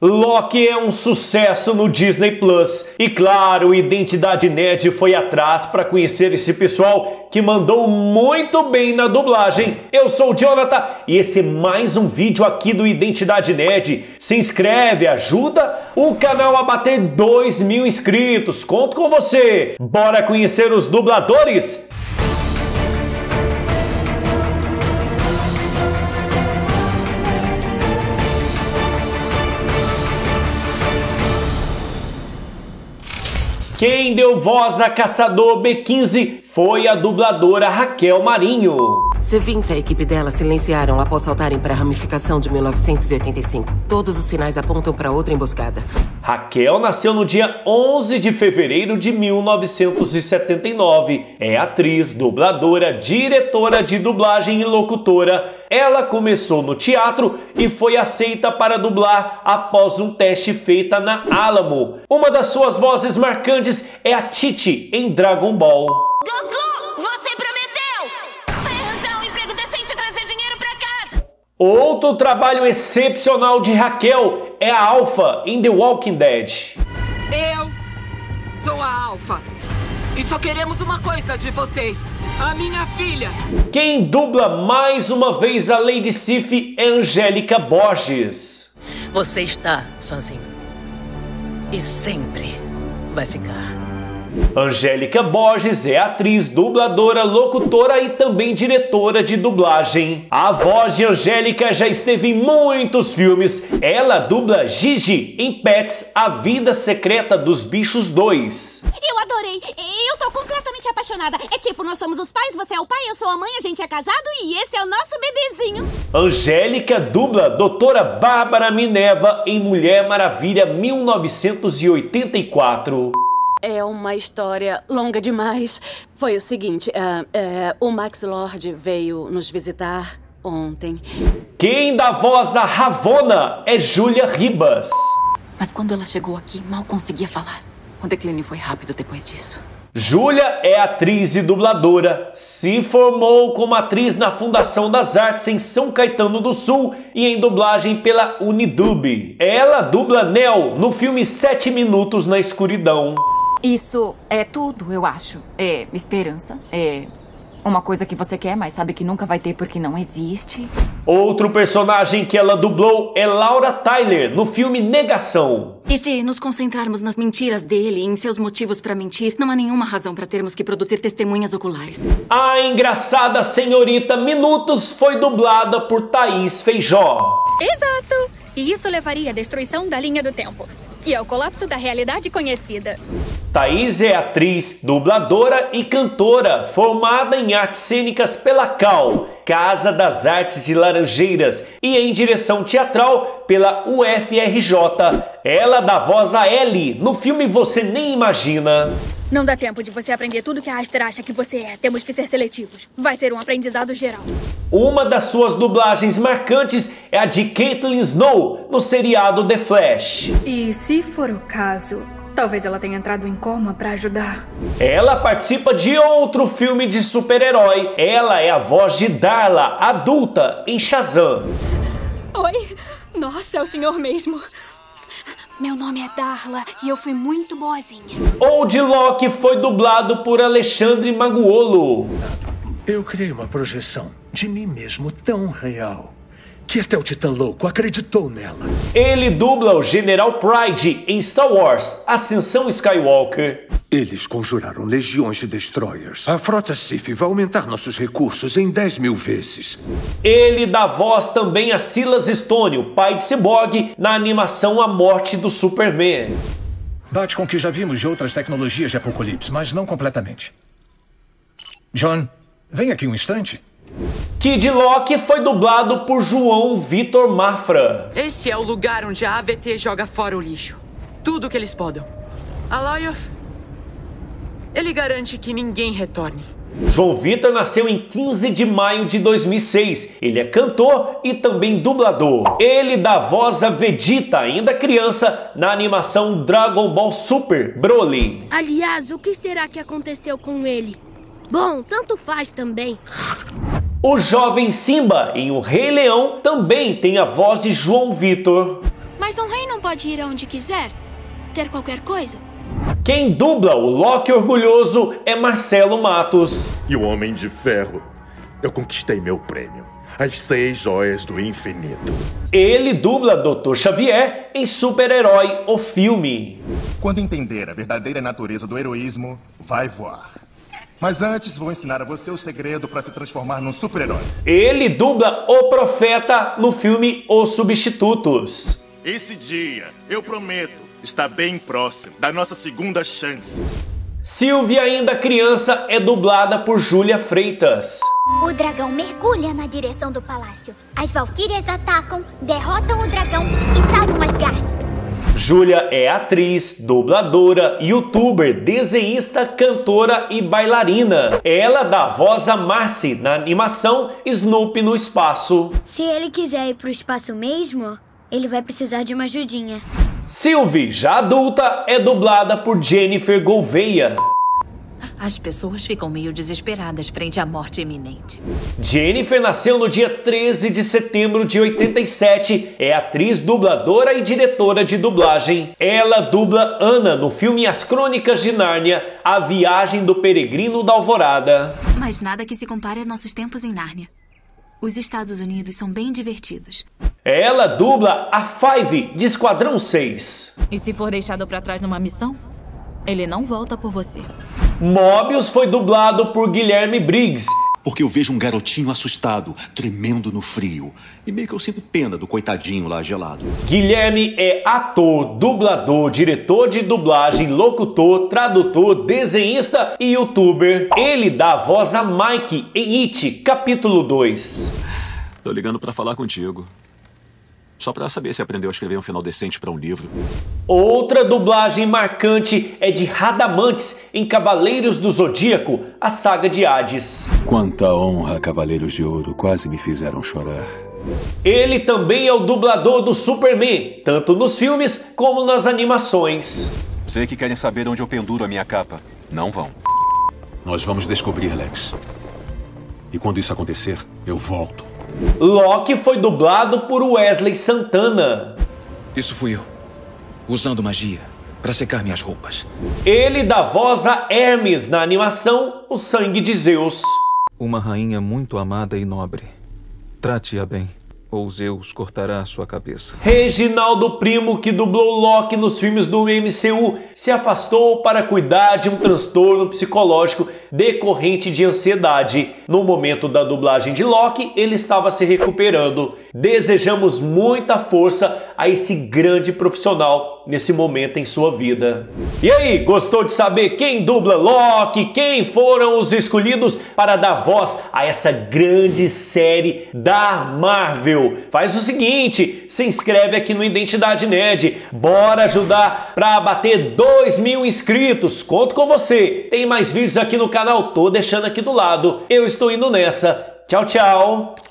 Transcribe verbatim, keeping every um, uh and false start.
Loki é um sucesso no Disney Plus. E claro, Identidade Nerd foi atrás para conhecer esse pessoal que mandou muito bem na dublagem. Eu sou o Jonathan e esse é mais um vídeo aqui do Identidade Nerd. Se inscreve, ajuda o canal a bater dois mil inscritos. Conto com você. Bora conhecer os dubladores? Quem deu voz a Caçador B quinze foi a dubladora Raquel Marinho. C vinte e a equipe dela silenciaram após saltarem para a ramificação de mil novecentos e oitenta e cinco. Todos os sinais apontam para outra emboscada. Raquel nasceu no dia onze de fevereiro de mil novecentos e setenta e nove. É atriz, dubladora, diretora de dublagem e locutora. Ela começou no teatro e foi aceita para dublar após um teste feito na Alamo. Uma das suas vozes marcantes é a Titi em Dragon Ball. Goku, você prometeu! Vai arranjar um emprego decente e trazer dinheiro pra casa! Outro trabalho excepcional de Raquel é a Alpha em The Walking Dead. Eu sou a Alpha e só queremos uma coisa de vocês, a minha filha. Quem dubla mais uma vez a Lady Sif é Angélica Borges. Você está sozinho e sempre vai ficar. Angélica Borges é atriz, dubladora, locutora e também diretora de dublagem. A voz de Angélica já esteve em muitos filmes. Ela dubla Gigi em Pets, A Vida Secreta dos Bichos dois. Eu adorei! Eu tô completamente apaixonada. É tipo, nós somos os pais, você é o pai, eu sou a mãe, a gente é casado e esse é o nosso bebezinho. Angélica dubla Doutora Bárbara Minerva em Mulher Maravilha mil novecentos e oitenta e quatro. É uma história longa demais. Foi o seguinte, uh, uh, o Max Lord veio nos visitar ontem. Quem dá voz a Ravonna é Júlia Ribas. Mas quando ela chegou aqui, mal conseguia falar. O declínio foi rápido depois disso. Júlia é atriz e dubladora. Se formou como atriz na Fundação das Artes em São Caetano do Sul e em dublagem pela Unidub. Ela dubla Nell no filme Sete Minutos na Escuridão. Isso é tudo, eu acho. É esperança, é uma coisa que você quer, mas sabe que nunca vai ter porque não existe. Outro personagem que ela dublou é Laura Tyler, no filme Negação. E se nos concentrarmos nas mentiras dele e em seus motivos pra mentir, não há nenhuma razão pra termos que produzir testemunhas oculares. A engraçada senhorita Minutos foi dublada por Thaís Feijó. Exato! E isso levaria à destruição da linha do tempo e ao colapso da realidade conhecida. Thaís é atriz, dubladora e cantora, formada em artes cênicas pela C A L, Casa das Artes de Laranjeiras, e em direção teatral pela U F R J. Ela dá voz a Ellie no filme Você Nem Imagina. Não dá tempo de você aprender tudo que a Aster acha que você é. Temos que ser seletivos. Vai ser um aprendizado geral. Uma das suas dublagens marcantes é a de Caitlin Snow no seriado The Flash. E se for o caso, talvez ela tenha entrado em coma para ajudar. Ela participa de outro filme de super-herói. Ela é a voz de Darla, adulta, em Shazam. Oi? Nossa, é o senhor mesmo. Meu nome é Darla e eu fui muito boazinha. Old Loki foi dublado por Alexandre Maguolo. Eu criei uma projeção de mim mesmo tão real que até o Titã Louco acreditou nela. Ele dubla o General Pride em Star Wars, Ascensão Skywalker. Eles conjuraram legiões de destroyers. A frota Sif vai aumentar nossos recursos em dez mil vezes. Ele dá voz também a Silas Stone, o pai de Cyborg, na animação A Morte do Superman. Bate com o que já vimos de outras tecnologias de Apocalipse, mas não completamente. John, vem aqui um instante. Kid Loki foi dublado por João Vitor Mafra. Este é o lugar onde a A B T joga fora o lixo. Tudo que eles podem. Aloyof, ele garante que ninguém retorne. João Vitor nasceu em quinze de maio de dois mil e seis. Ele é cantor e também dublador. Ele dá voz a Vegeta, ainda criança, na animação Dragon Ball Super Broly. Aliás, o que será que aconteceu com ele? Bom, tanto faz também. O jovem Simba, em O Rei Leão, também tem a voz de João Vitor. Mas Mas um rei não pode ir aonde quiser? Ter qualquer coisa? Quem dubla o Loki orgulhoso é Marcelo Matos. E o Homem de Ferro? Eu conquistei meu prêmio. As seis joias do infinito. Ele dubla doutor Xavier em Super-Herói, o filme. Quando entender a verdadeira natureza do heroísmo, vai voar. Mas antes vou ensinar a você o segredo para se transformar num super-herói. Ele dubla o Profeta no filme Os Substitutos. Esse dia, eu prometo, está bem próximo da nossa segunda chance. Sylvie, ainda criança, é dublada por Júlia Freitas. O dragão mergulha na direção do palácio. As valquírias atacam, derrotam o dragão e salvam Asgard. Júlia é atriz, dubladora, youtuber, desenhista, cantora e bailarina. Ela dá voz a Marcy na animação Snoopy no Espaço. Se ele quiser ir pro espaço mesmo, ele vai precisar de uma ajudinha. Sylvie, já adulta, é dublada por Jennifer Gouveia. As pessoas ficam meio desesperadas frente à morte iminente. Jennifer nasceu no dia treze de setembro de oitenta e sete. É atriz, dubladora e diretora de dublagem. Ela dubla Ana no filme As Crônicas de Nárnia, A Viagem do Peregrino da Alvorada. Mas nada que se compare a nossos tempos em Nárnia. Os Estados Unidos são bem divertidos. Ela dubla a Five de Esquadrão seis. E se for deixado pra trás numa missão, ele não volta por você. Mobius foi dublado por Guilherme Briggs. Porque eu vejo um garotinho assustado, tremendo no frio. E meio que eu sinto pena do coitadinho lá gelado. Guilherme é ator, dublador, diretor de dublagem, locutor, tradutor, desenhista e youtuber. Ele dá voz a Mike em It, capítulo dois. Tô ligando pra falar contigo. Só pra saber se aprendeu a escrever um final decente pra um livro. Outra dublagem marcante é de Radamantes em Cavaleiros do Zodíaco, a saga de Hades. Quanta honra, Cavaleiros de Ouro, quase me fizeram chorar. Ele também é o dublador do Superman, tanto nos filmes como nas animações. Sei que querem saber onde eu penduro a minha capa. Não vão. Nós vamos descobrir, Lex. E quando isso acontecer, eu volto. Loki foi dublado por Wesley Santana. Isso fui eu, usando magia para secar minhas roupas. Ele dá voz a Hermes na animação O Sangue de Zeus. Uma rainha muito amada e nobre. Trate-a bem, ou Zeus cortará a sua cabeça. Reginaldo Primo, que dublou Loki nos filmes do M C U, se afastou para cuidar de um transtorno psicológico decorrente de ansiedade. No momento da dublagem de Loki, ele estava se recuperando. Desejamos muita força a esse grande profissional nesse momento em sua vida. E aí, gostou de saber quem dubla Loki? Quem foram os escolhidos para dar voz a essa grande série da Marvel? Faz o seguinte, se inscreve aqui no Identidade Nerd. Bora ajudar para bater dois mil inscritos. Conto com você. Tem mais vídeos aqui no canal, tô deixando aqui do lado. Eu estou indo nessa. Tchau, tchau.